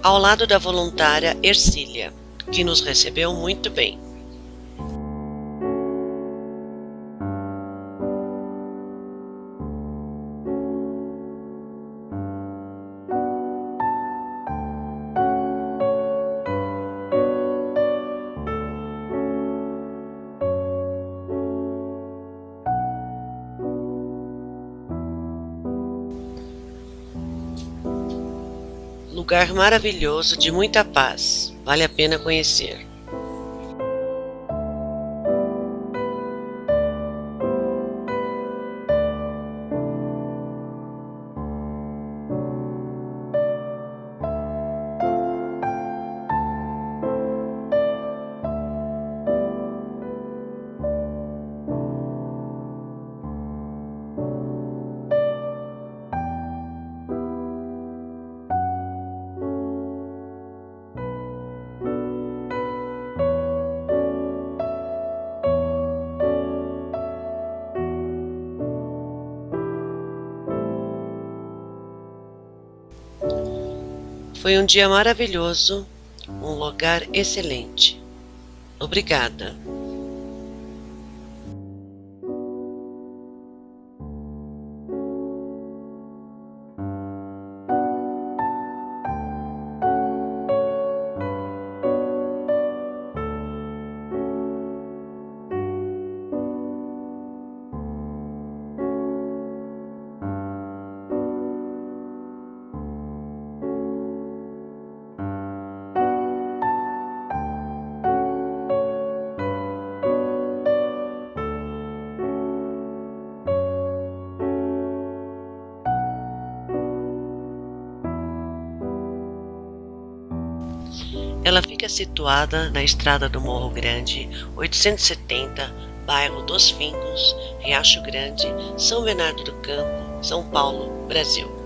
ao lado da voluntária Ercília, que nos recebeu muito bem. Lugar maravilhoso de muita paz, vale a pena conhecer. Foi um dia maravilhoso, um lugar excelente. Obrigada. Ela fica situada na estrada do Morro Grande, 870, bairro Dos Fincos, Riacho Grande, São Bernardo do Campo, São Paulo, Brasil.